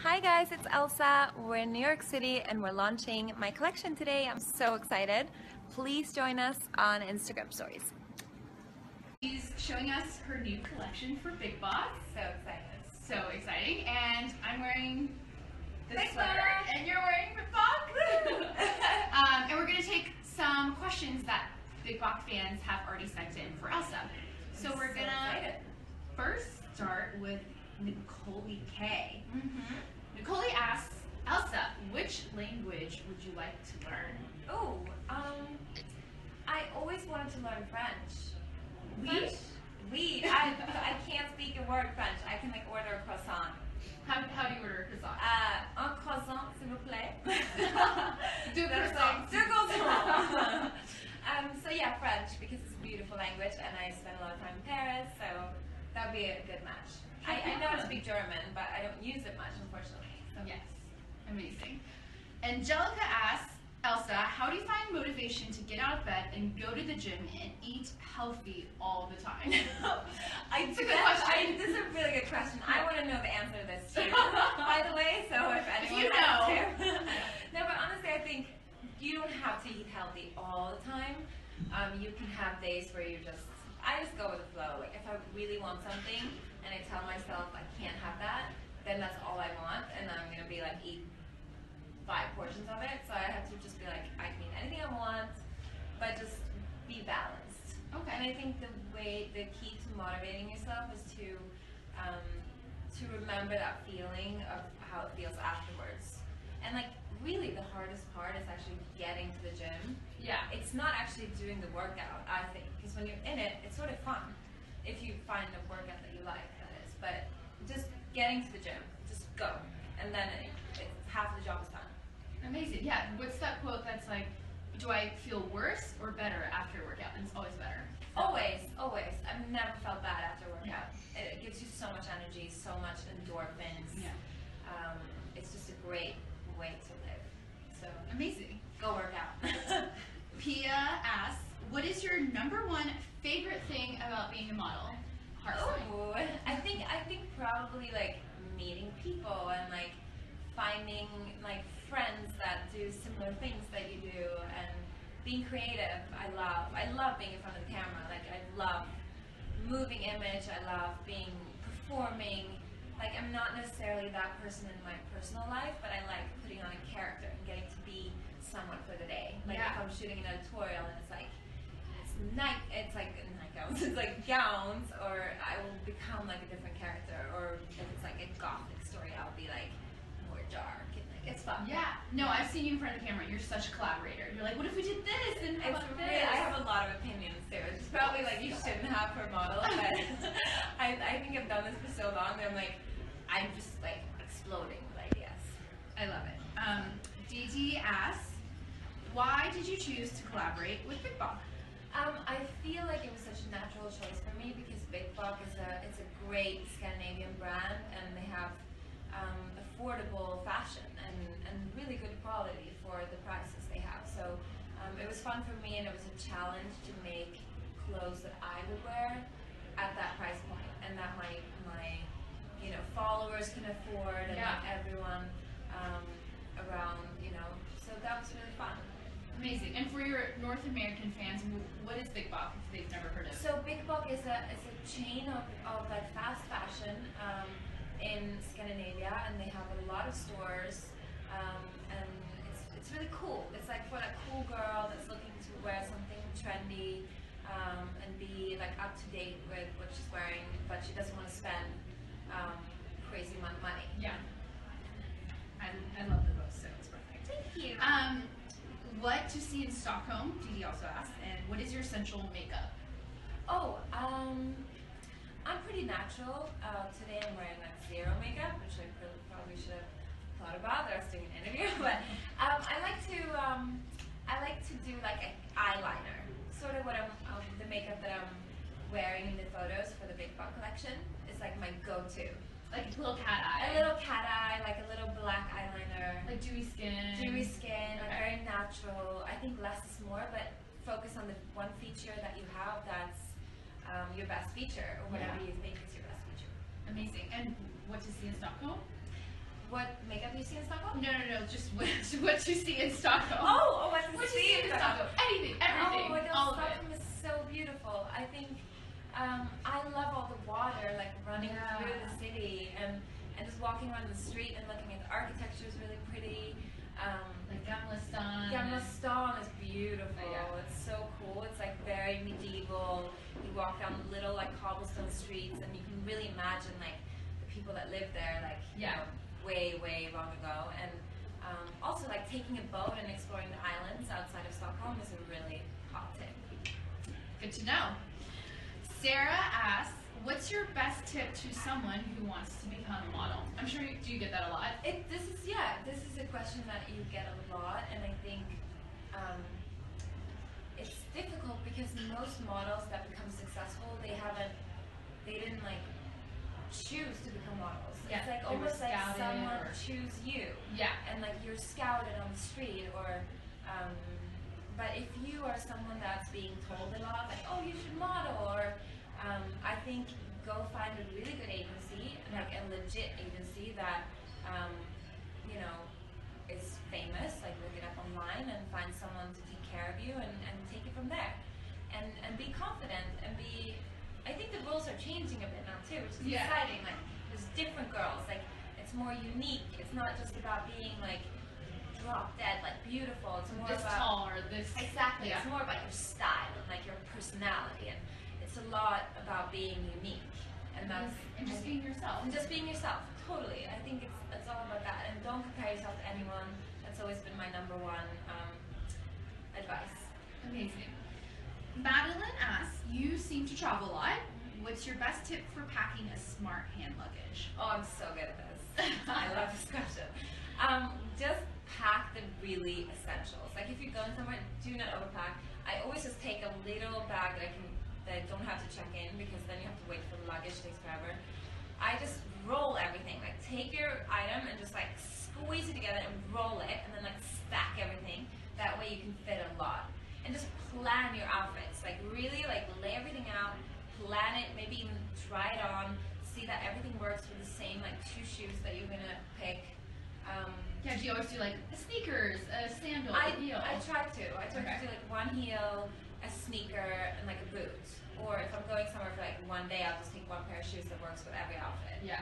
Hi guys, it's Elsa. We're in New York City and we're launching my collection today. I'm so excited. Please join us on Instagram stories. She's showing us her new collection for Big Boss. So excited. So exciting. And I'm wearing this Big sweater. Boss. And you're wearing Big Boss. And we're going to take some questions that Big Boss fans have already sent in for Elsa. So we're going to first start with Nicole K. Nicole asks, Elsa, which language would you like to learn? Oh, I always wanted to learn French. Oui? Oui. I can't speak a word French. I can like order a croissant. How do you order a croissant? Un croissant, s'il vous plaît. Deux croissants. Deux croissants. So yeah, French, because it's a beautiful language and I spent a lot of time in Paris, so that would be a good match. I know how to speak German, but I don't use it much, unfortunately. So. Yes, amazing. Angelica asks, Elsa, how do you find motivation to get out of bed and go to the gym and eat healthy all the time? It's a good question. This is a really good question. I want to know the answer to this too, by the way, so if anyone you has know. to. No, but honestly, I think you don't have to eat healthy all the time. You can have days where I just go with the flow. Like if I really want something and I tell myself I can't have that, then that's all I want, and I'm gonna be like eat 5 portions of it. So I have to just be like, I can eat anything I want, but just be balanced. Okay. And I think the key to motivating yourself is to remember that feeling of how it feels afterwards. And like really the hardest part is actually getting to the gym. Yeah. It's not actually doing the workout, I think, because when you're in it, it's sort of fun. If you find a workout that you like, that is. But just getting to the gym, just go. And then half the job is done. Amazing. Yeah. What's that quote that's like, do I feel worse or better after a workout? And it's always better. Always, always. I've never felt bad after a workout. It gives you so much energy, so much endorphins. Yeah. It's just a great way to live. So Amazing. go work out. Pia asks, what is your #1 favorite thing about being a model? Oh, I think probably like meeting people and like finding like friends that do similar things that you do and being creative. I love being in front of the camera. Like I love moving image. I love performing. Like I'm not necessarily that person in my personal life, but I like putting on a character and getting to be someone for the day. Like if I'm shooting an editorial and it's like night gowns, it's like gowns, or I will become like a different character, or if it's like a gothic story, I'll be like more dark and like it's fun. Yeah. No, I've seen you in front of the camera. You're such a collaborator. You're like, what if we did this and how It's about really, this? I have a lot of opinions too. It's probably like you shouldn't have for a model, but I think I've done this for so long that I'm just like exploding with ideas. I love it. DT asks, why did you choose to collaborate with Big Boss? I feel like it was such a natural choice for me because Big Boss is a great Scandinavian brand and they have affordable fashion and really good quality for the prices they have. So it was fun for me and it was a challenge to make clothes that I would wear at that price point and that my followers can afford and not everyone around, so that was really fun. Amazing. And for your North American fans, what is Big Boss if they've never heard of it? So Big Boss is a chain of like fast fashion in Scandinavia, and they have a lot of stores, and it's really cool. It's like for that cool girl that's looking to wear something trendy and be like up to date with what she's wearing, but she doesn't want to spend crazy amount of money. Yeah. I love the book, so it's perfect. Thank you. What to see in Stockholm, Didi also asked, and what is your essential makeup? Oh, I'm pretty natural. Today I'm wearing like zero makeup, which I probably should have thought about that I was doing an interview. But I like to do like an eyeliner, sort of what the makeup that I'm wearing in the photos for the Big Boss collection is like my go-to. Like a little cat eye. A little cat eye, like a little black eyeliner. Like dewy skin. Dewy skin, like very natural. I think less is more, but focus on the one feature that you have that's your best feature, or whatever you think is your best feature. Amazing. And what to see in Stockholm? What makeup you see in Stockholm? No, just what you see in Stockholm. What you see in Stockholm? Anything, everything. Oh my God, all Stockholm is so beautiful. I think I love all the water like running through the city and just walking around the street and looking at the architecture is really pretty. Like Gamla Stan. Gamla Stan is beautiful. Yeah. It's so cool. It's like very medieval. You walk down little like cobblestone streets and you can really imagine like the people that lived there like you know, way long ago. And also like taking a boat and exploring the islands outside of Stockholm is a really hot tip. Good to know. Sarah asks, what's your best tip to someone who wants to become a model? I'm sure you get that a lot. This is a question that you get a lot, and I think it's difficult because most models that become successful, they didn't like choose to become models. Yeah, it's like almost like someone choose you. Yeah. And like you're scouted on the street, or but if you are someone that's being told a lot, like, oh, you should model, or I think go find a really good agency, like a legit agency that you know is famous. Like look it up online and find someone to take care of you and take it from there. And be confident and be. I think the rules are changing a bit now too, which is exciting. Like there's different girls. Like it's more unique. It's not just about being like drop dead, like beautiful. It's more this about tall or this. Exactly. Yeah. It's more about your style and like your personality, and it's a lot about being unique. And that's just being yourself. And just being yourself. Totally. I think it's all about that. And don't compare yourself to anyone. That's always been my number one advice. Amazing. Madeline asks, you seem to travel a lot. What's your best tip for packing a smart hand luggage? Oh, I'm so good at this. I love this question. Just pack the really essentials. Like if you're going somewhere, do not overpack. I always just take a little bag that I don't have to check in, because then you have to wait for the luggage, it takes forever. I just roll everything. Like take your item and just like squeeze it together and roll it, and then like stack everything. That way you can fit a lot. And just plan your outfits. Like really like lay everything out, plan it, maybe even try it on, see that everything works with the same like 2 shoes that you're gonna pick. Yeah, do you always do like a sneakers, a sandal, a heel? I try to do like one heel, a sneaker, and like a boot. Or if I'm going somewhere for like one day, I'll just take one pair of shoes that works with every outfit. Yeah.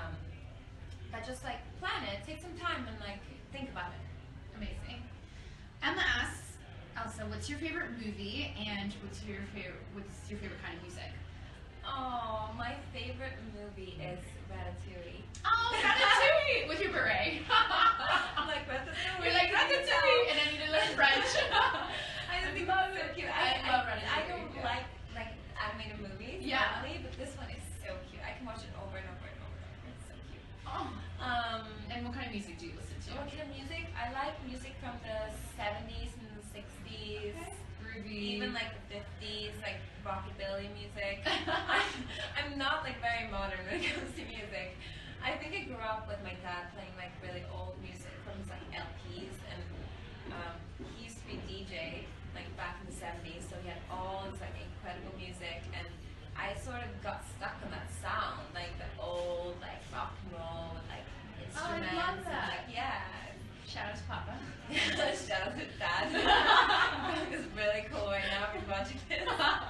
But just like plan it, take some time and like think about it. Amazing. Emma asks, Elsa, what's your favorite movie and what's your favorite kind of music? Oh, my favorite movie is Ratatouille. Oh, Ratatouille! With your beret. I'm like, Ratatouille. You're like, Ratatouille! And I need to learn French. I think it's so cute. I love Ratatouille. I don't like animated movies, normally, but this one is so cute. I can watch it over and over and over and over. It's so cute. Oh. And what kind of music do you listen to? What kind of music? I like music from the 70s and the 60s. Okay. Groovy. Even like the 50s, like rockabilly music. I'm not like very modern when it comes to music. I think I grew up with my dad playing like really old music from his like LPs, and he used to be DJ like back in the 70s, so he had all this like incredible music, and I sort of got stuck on that sound, like the old like rock and roll with like instruments. Oh, I love that. And, like, yeah. Shout out to Papa. Shout out to Dad. It's really cool right now if you're watching this.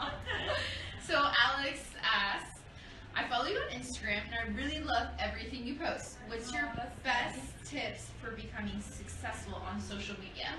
So Alex asks, I follow you on Instagram and I really love everything you post. What's your best tips for becoming successful on social media?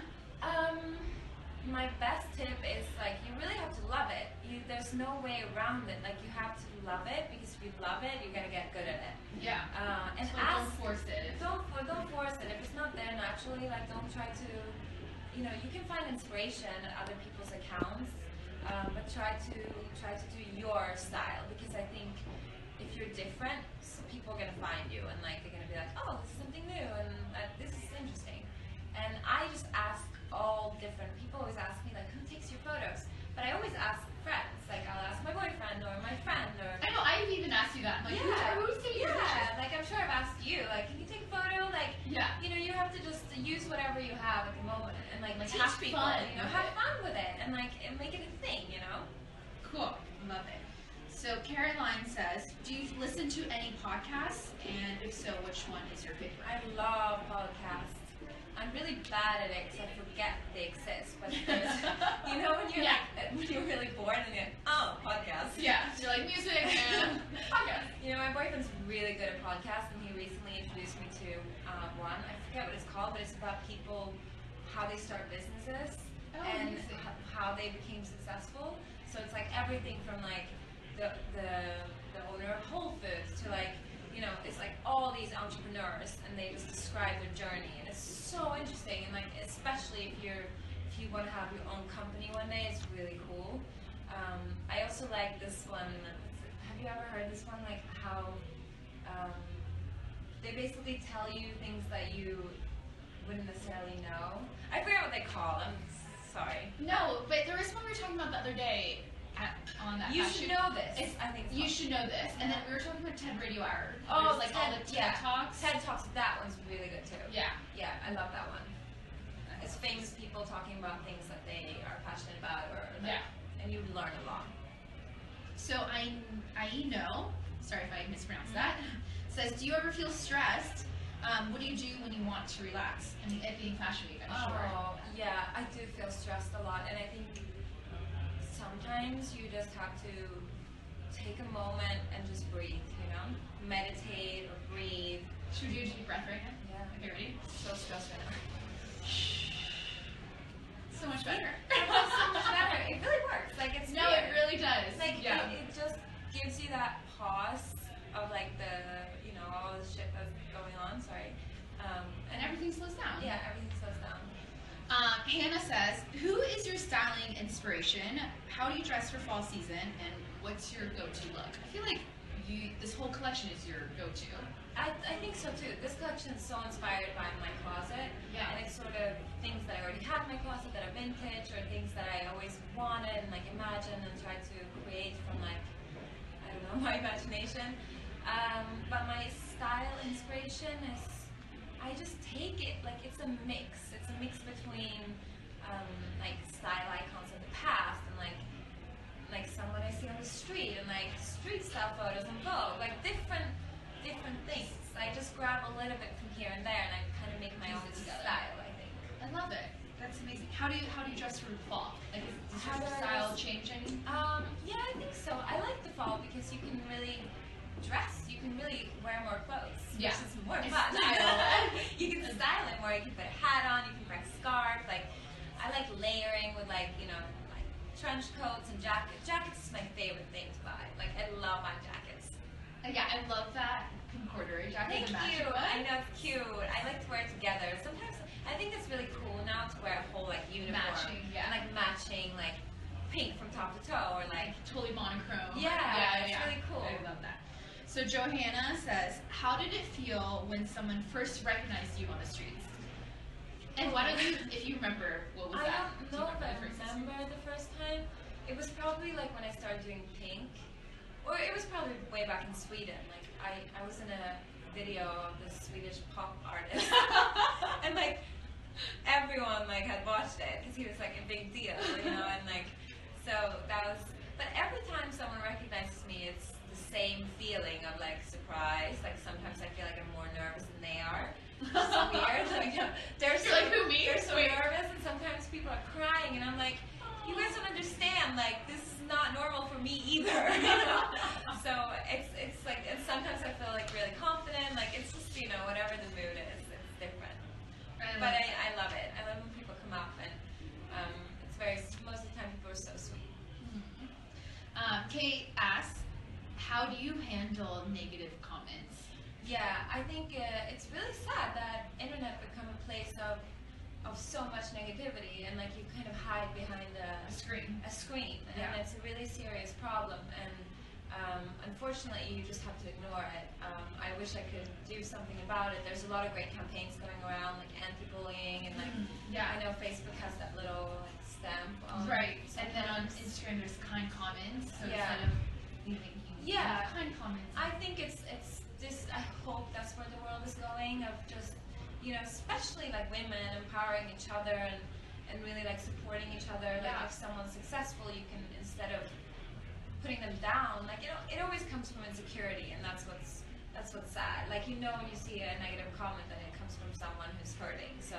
My best tip is like you really have to love it. There's no way around it. Like you have to love it, because if you love it, you're gonna get good at it. Yeah. And so don't force it. Don't force it. If it's not there naturally, like don't try to. You know, you can find inspiration at other people's accounts, but try to do your style, because I think if you're different, people are gonna find you and like they're gonna be like, oh, this is something new and this is interesting. And I just ask all different. People always ask me like, who takes your photos? But I always ask friends. Like I'll ask my boyfriend or my friend or. I know. I've even asked you that. I'm like, who's taking your pictures? Yeah. Like I'm sure I've asked you. Like, can you take a photo? Like, yeah. You know, you have to just use whatever you have at the moment and like teach have people. Fun. You know, have fun with it and like make it a thing. You know. Cool. Love it. So Caroline says, do you listen to any podcasts? And if so, which one is your favorite? I love podcasts. I'm really bad at it because I forget they exist. But there's, you know when you're when you're really bored and you're like, oh, podcasts. Yeah, you're like music and podcasts. You know, my boyfriend's really good at podcasts, and he recently introduced me to one. I forget what it's called, but it's about people, how they start businesses and how they became successful. So it's like everything from like the owner of Whole Foods to like, you know, it's like all these entrepreneurs, and they just describe their journey, and it's so interesting. And like, especially if you want to have your own company one day, it's really cool. I also like this one. Have you ever heard this one? Like how they basically tell you things that you wouldn't necessarily know. I forget what they call them. Sorry. No, but there was one we were talking about the other day. On that you should know this. I think you should know this. And then we were talking about TED Radio Hour. Oh, like all the TED Talks. TED Talks. That one's really good too. Yeah. Yeah, I love that one. It's famous people talking about things that they are passionate about, or like, and you learn a lot. So I know. Sorry if I mispronounced that. Says, do you ever feel stressed? What do you do when you want to relax? I mean, at being Fashion Week, I'm sure. Oh, yeah, I do feel stressed a lot, and I think sometimes you just have to take a moment and just breathe, you know? Meditate or breathe. Should we do a deep breath right now? Yeah. Okay, ready? So stressed right now. So much better. So much better. It really works. Like, it's No, weird. it really does. Like, it just gives you that pause of like you know, all the shit that's going on, sorry. And everything slows down. Yeah, everything slows down. Hannah says, who is your styling inspiration? How do you dress for fall season? And what's your go-to look? I feel like this whole collection is your go-to. I think so too. This collection is so inspired by my closet. Yeah. And it's sort of things that I already have in my closet that are vintage, or things that I always wanted and like imagined and tried to create from like, I don't know, my imagination. But my style inspiration is, I just take it, like it's a mix. It's a mix between like style icons of the past and like someone I see on the street and like street style photos and Vogue, like different things. I just grab a little bit from here and there, and I kind of make my own style, I think. I love it. That's amazing. How do you dress for fall? Like, does your style change any? Yeah, I think so. I like the fall because you can really dress. You can really wear more clothes, which is more fun. You can style it more. You can put a hat on. You can wear a scarf. Like, I like layering with like, you know, like trench coats and jackets. Jackets is my favorite thing to buy. Like, I love my jackets. Yeah, I love that concordery jacket. Thank you. I know, it's cute. I like to wear it together. Sometimes I think it's really cool now to wear a whole like uniform. Matching, and like matching like pink from top to toe, or like totally monochrome. Yeah, it's really cool. I love that. So Johanna says, how did it feel when someone first recognized you on the streets? And why don't you, if you remember, what was that? I don't know if I remember the first time. It was probably like when I started doing pink. Or it was probably way back in Sweden. Like I was in a video of this Swedish pop artist, and like everyone like had watched it because he was like a big deal, you know. And like so that was. But every time someone recognizes me, it's the same feeling of like surprise. Like sometimes I feel like I'm more nervous than they are. It's weird. Like they're so like, who, me? They're so nervous, and sometimes people are crying, and I'm like, you guys don't understand. Like this is not normal for me either. You know? So it's like, and sometimes I feel like really confident. Like it's just, you know, whatever the mood is, it's different. But I love it. I love when people come up, and it's very, most of the time people are so sweet. Kate asks, how do you handle negative comments? Yeah, I think it's really sad that internet become a place of so much negativity, and like you kind of hide behind a screen, and it's a really serious problem, and unfortunately you just have to ignore it. I wish I could do something about it. There's a lot of great campaigns going around, like anti-bullying, and like I know Facebook has that little like stamp on, and then on Instagram there's kind comments, so instead of leaving kind comments. I think it's just, I hope that's where the world is going, of just, you know, especially like women empowering each other and really like supporting each other. Like if someone's successful, you can, instead of putting them down, like it always comes from insecurity, and that's what's sad. Like when you see a negative comment, then it comes from someone who's hurting. So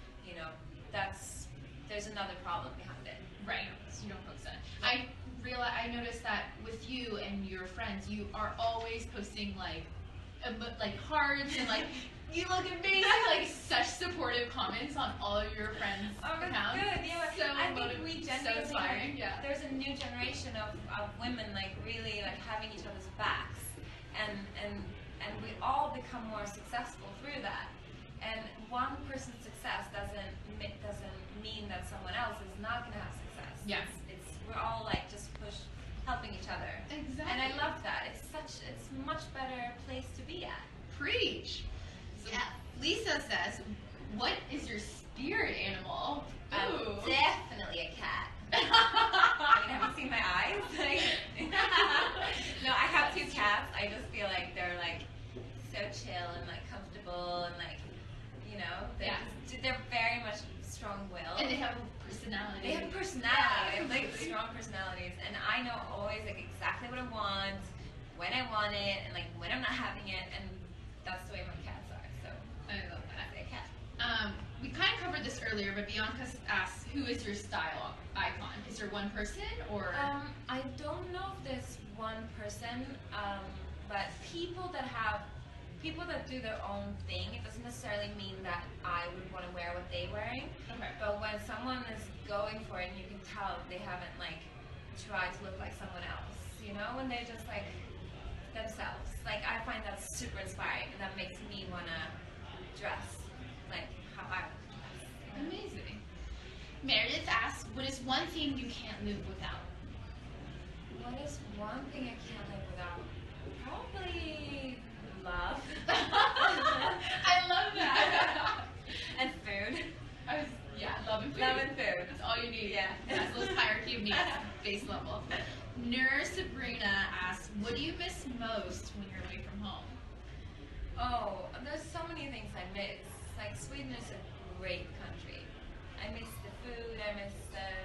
there's another problem behind it. Right. So you don't post that. I noticed that with you and your friends, you are always posting like hearts and like you look amazing, like such supportive comments on all of your friends' accounts. Good. Yeah. So I think we genuinely, so inspiring. Yeah. There's a new generation of women like really like having each other's backs, and we all become more successful through that. And one person's success doesn't mean that someone else is not going to have success. Yeah. We're all like just helping each other. Exactly. And I love that. It's much better place to be at. Preach. So Yeah. Lisa says, "What is your spirit animal?" Ooh. Definitely a cat. Have you seen my eyes? No, I have 2 cats. I just feel like they're like so chill and like comfortable and like they're very much strong-willed. And they have personality. They have personality. Yeah, They have like strong personalities, and I know always like exactly what I want, when I want it, and like when I'm not having it, and that's the way my cats are. So I love that. a cat. We kind of covered this earlier, but Bianca asks, "Who is your style icon? Is there one person or?" I don't know if there's one person, but people that do their own thing, it doesn't necessarily mean that I would want to wear what they're wearing. Okay. But when someone is going for it, and you can tell they haven't like tried to look like someone else, when they're just like themselves. Like I find that super inspiring, and that makes me want to dress like how I would dress. Amazing. Meredith asks, "What is one thing you can't live without?" What is one thing I can't live without? Probably love. I love that. And food. Love and food. Love and food. That's all you need. Yeah. Maslow's hierarchy of needs, base level. Nurse Sabrina asks, "What do you miss most when you're away from home?" Oh, there's so many things I miss. Like Sweden is a great country. I miss the food. I miss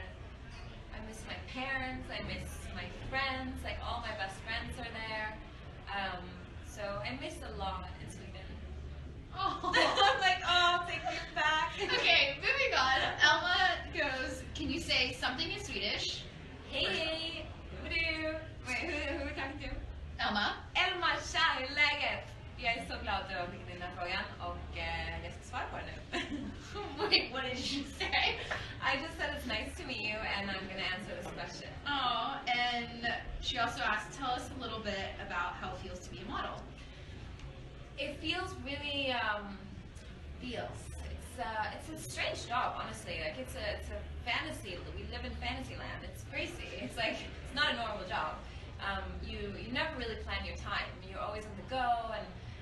my parents. I miss my friends. Like all my best friends are there. So I miss a lot in Sweden. Oh. I'm like, oh, take me back. Okay, moving on. Elma goes, "Can you say something in Swedish?" Hej! Wait, who are we talking to? Elma. Elma, tja, hur är läget? Jag är så glad att du fick den här frågan och jag ska svara på den nu. Wait, what did you say? I just said it's nice to meet you and I'm going to answer this question. Oh, and she also asked, "Tell us a little bit about how it feels to be a model." It feels really, it's a strange job, honestly. Like it's a fantasy. We live in fantasy land. It's crazy. It's like, it's not a normal job. You never really plan your time. You're always on the go, and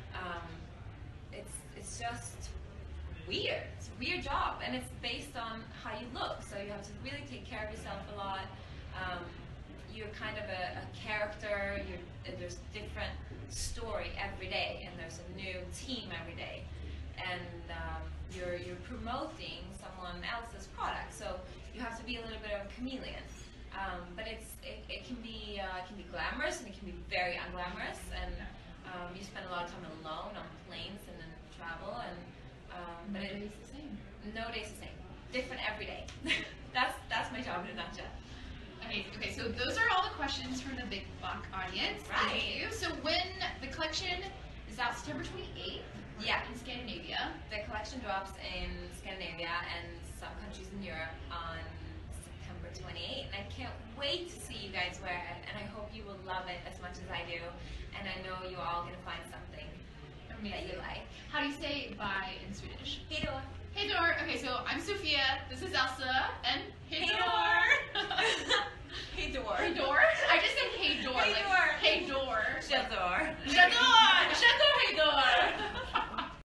it's just weird. It's a weird job, and it's based on how you look. So you have to really take care of yourself a lot. You're kind of a character. There's different story every day, and there's a new team every day, and you're promoting someone else's product. So you have to be a little bit of a chameleon. But it can be glamorous, and it can be very unglamorous, and you spend a lot of time alone on planes and in travel, and No day's the same. No day's the same. Different every day. That's my job in a nutshell. Okay, so those are all the questions from the Big Block audience. Right. Thank you. So when the collection is out September 28th, Yeah. in Scandinavia. The collection drops in Scandinavia and some countries in Europe on September 28th. And I can't wait to see you guys wear it, and I hope you will love it as much as I do. And I know you're all going to find something that you like. How do you say bye in Swedish? Hej då! Hey door. Okay, so I'm Sophia, this is Elsa, and hey Hej door. då!